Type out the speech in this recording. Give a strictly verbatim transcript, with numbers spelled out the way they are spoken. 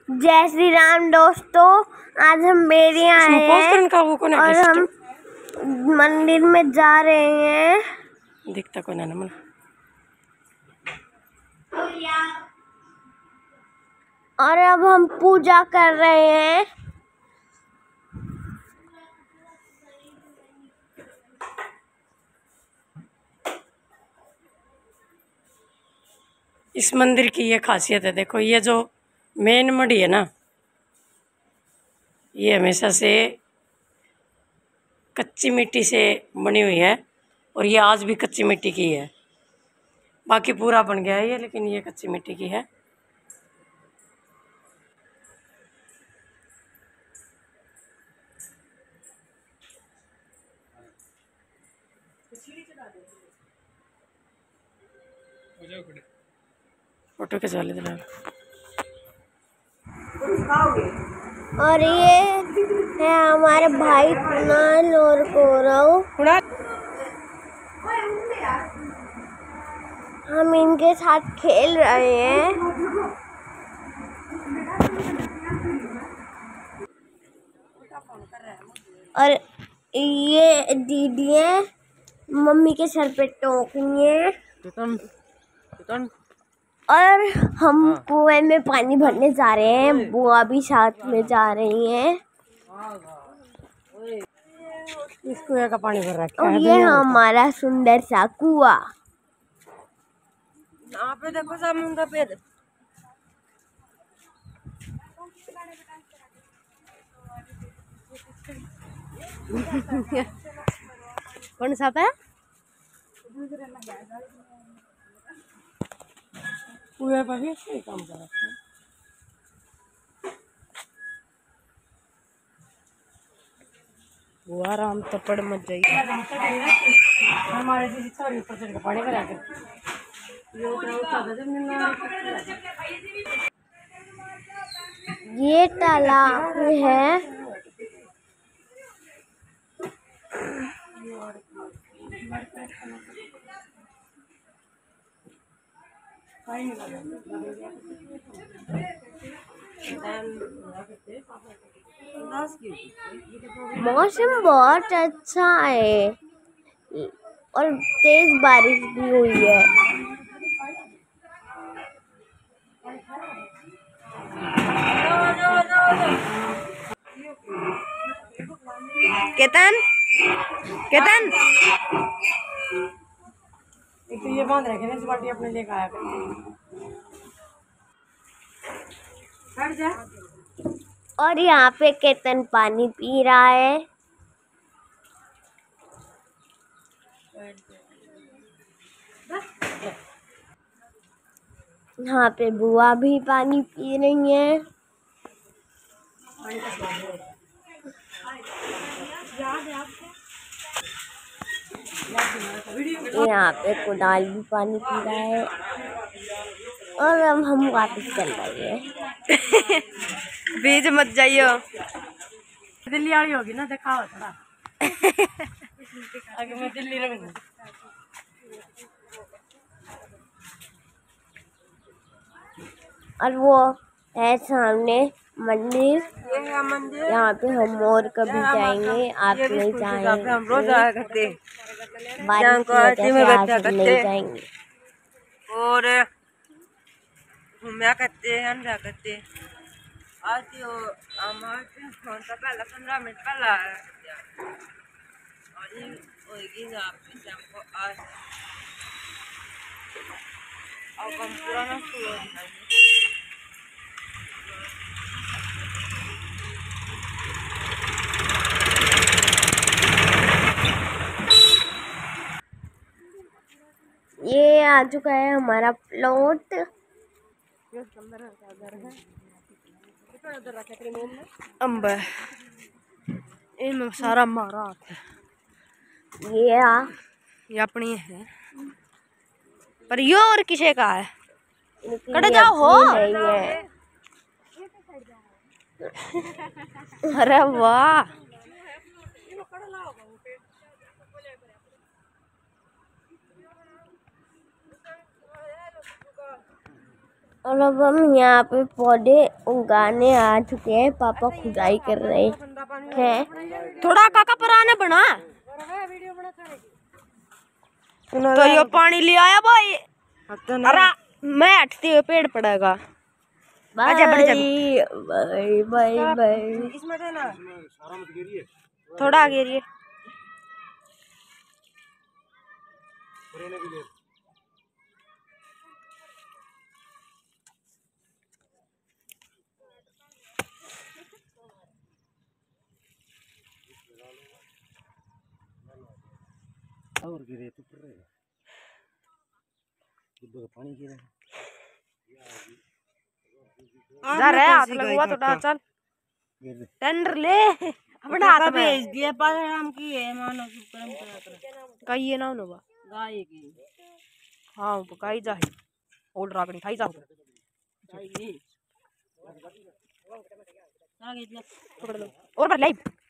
जय श्री राम दोस्तों, आज हम मेरे यहाँ आए हैं और हम मंदिर में जा रहे हैं। दिखता को ना मन और अब हम पूजा कर रहे हैं। इस मंदिर की ये खासियत है। देखो, ये जो मेन मढ़ी है ना, ये हमेशा से कच्ची मिट्टी से बनी हुई है और ये आज भी कच्ची मिट्टी की है। बाकी पूरा बन गया है ये, लेकिन ये कच्ची मिट्टी की है। फोटो खिंचवा ले जरा। और ये है हमारे भाई कुणाल और गौरव। हम इनके साथ खेल रहे हैं। और ये दीदी है, मम्मी के सर पे टोकनी है। और हम कुएं में पानी भरने जा रहे हैं। बुआ भी साथ में जा रही हैं। इस कुएं का पानी भर रखा और है। ये हमारा सुंदर सा कुआं। यहाँ पे देखो समुद्र पे कौन सा है? कुएं पर भी सही काम कर रखा है। वो आराम तो पड़ मत जाइए। हमारे जी सॉरी ऊपर चढ़ के पानी भरा के ये तालाब है। मौसम बहुत अच्छा है और तेज बारिश भी हुई है। केतन केतन एक तो ये बांध रखे ना, इस बाल्टी अपने लेकर आया कर जा। और यहाँ पे केतन पानी पी रहा है। यहाँ पे बुआ भी पानी पी रही है। यहाँ पे कुणाल भी पानी पी रहा है। और अब हम वापस चल रहे हैं। बीच मत जाइयो, दिल्ली वाली होगी ना, दिखाओ थोड़ा। आगे मैं दिल्ली रहूंगी। और वो है सामने मंदिर। मंदिर यहाँ पे हम और कभी जाएंगे, आप नहीं जाएंगे। हम रोज आया करते, बारिश की वजह से आज हम नहीं जाएंगे। और घूमया करते हैं, जा करते आज यो हमारे तो पहला पंद्रह मिनट पहला और ये होगी ना हमको आज अब हम पुराना शुरू ये आ चुका है हमारा प्लॉट। अम्ब इनमें सारा मारा ये आ ये अपनी है, पर यो और किसे का है? कट ये जाओ हो। नहीं है। अरे वाह, और अब हम यहाँ पे पौधे उगाने आ चुके हैं। पापा खुदाई कर रहे हैं। थोड़ा काका पुराने बना तो ये पानी ले आया भाई। अरे मैं हटते हुए पेड़ पड़ेगा। Bye bye bye bye. थोड़ा गिरिए। और गिरे तो पड़ेगा पानी गिरे जा रहा है। हाथ लगवा तो डाल चल टेंडर ले अपने हाथ में भेज दिया। पाराम की है मानो परंपरा का ये नाम होगा गाय की। हाँ गाय जा है ओल्ड रागनी खाई जा पकड़ लो और लाइव